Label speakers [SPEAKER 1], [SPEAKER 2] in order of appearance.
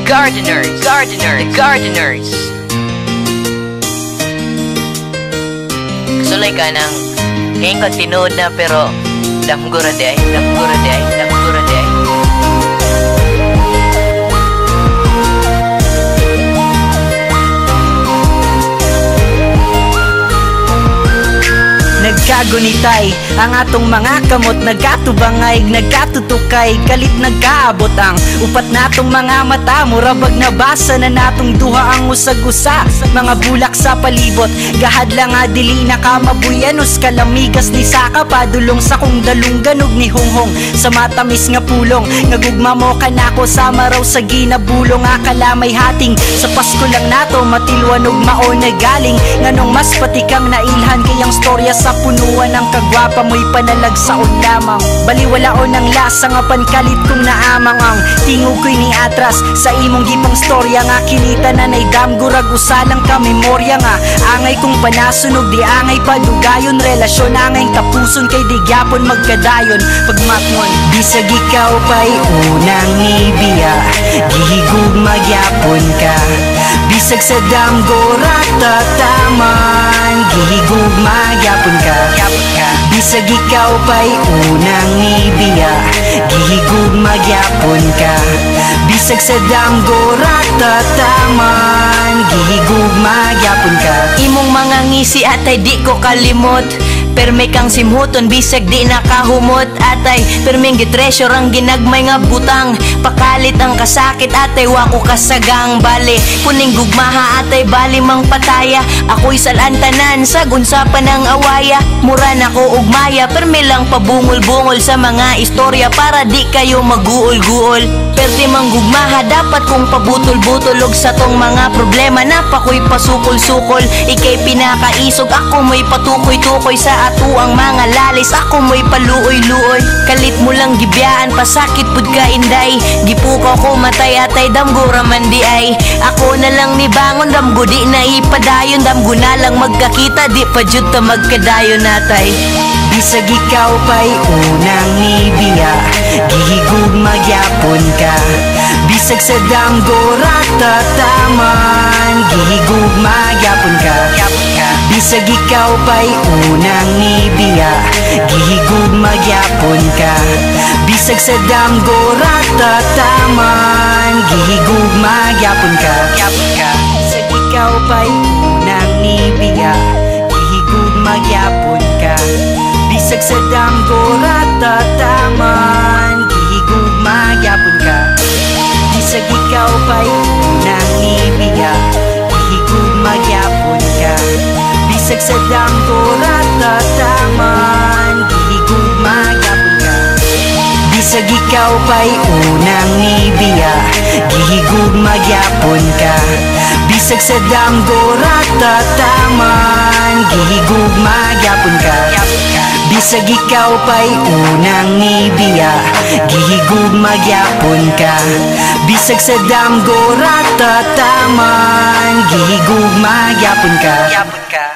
[SPEAKER 1] gardeners. Sulay ka nang ngayon kang tinood na pero damgura di ay.
[SPEAKER 2] Nagkagunitay ang atong mga kamot, nagkatubangay, nagkatutukay, kalit nagkaabot ang upat natong mga mata. Murabag nabasa na natong duha ang usag-usa, mga bulak sa palibot, gahad lang nga dili nakamabuyanos, kalamigas ni saka padulong sa kong dalungganog ni hunghong sa matamis nga pulong. Nagugma mo ka nako sama raw sa ginabulong, akala may hating sa Pasko lang nato matilwanog mao na galing, nganong mas patikang nailhan kayang storya sa punuan ng kagwapa mo'y panalagsaon lamang. Baliwalaon ang lasa nga pankalit kong naamang ang tingog ko'y ni atras sa imong gipang storya nga kinita na naidamgurag usalang ka memorya nga angay kong panasunog di angay padugayon, relasyon angay tapuson kay di gyapon magkadayon pagmatngon. Bisag ikaw pa'y unang nibiya, gihigug magyapon ka, bisag sa damgo ratataman, gihigug magyapon ka. Bisag ikaw pa'y unang nibiya, gihigug magyapon ka, bisag sa damgo ratataman, gihigug magyapon ka.
[SPEAKER 1] Imong mga ngisi atay di ko kalimot, perme kang simhuton bisag di nakahumot atay, permeng gitreasure ang ginagmay nga butang, pakalit ang kasakit atay wako kasagang bali, kuning gugmaha atay bali mang pataya, ako'y salantanan sa gunsapan ng awaya, mura na ko ugmaya perme lang pabungol-bungol sa mga istorya para di kayo maguol-guol, perti mang gugmaha dapat kong pabutol-butol og sa tong mga problema na pako'y pasukol-sukol, ikay pinakaisog ako mo'y patukoy-tukoy sa ato ang mga lalis, ako mo'y paluoy-luoy, kalit mo lang gibiyaan pasakit pud ka inday, gipukaw ko matay atay damgura man di ay, ako na lang ni bangon damgo di na ipadayon, damgo na lang magkakita di pa jud ta magkadayon natay.
[SPEAKER 2] Bisag ikaw pa'y unang nibiya, gihigug magyapon ka, bisag sa damgo ratataman, gihigug magyapon ka. Bisag ikaw pa'y unang nibiya, gihigug magyapon ka, bisag sa damgo ratataman, gihigug magyapon ka. Bisag ikaw pa'y unang nibiya, gihigug magyapon ka, bisag sa damgo ratataman, gihigug magyapon ka. Bisag ikaw pa'y unang nibiya, gihigug magyapon ka, bisag sa damgo ratataman, gihigug magyapon ka. Bisag ikaw pa'y unang nibiya, gihigug magyapon ka, bisag sa damgo ratataman, gihigug magyapon ka. Bisag ikaw pa'y unang nibiya, gihigug magyapon ka, bisag sa damgo ratataman, gihigug magyapon ka.